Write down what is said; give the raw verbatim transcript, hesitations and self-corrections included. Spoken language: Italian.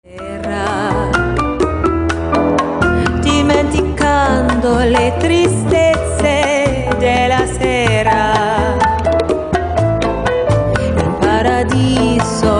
Era dimenticando le tristezze della sera, in paradiso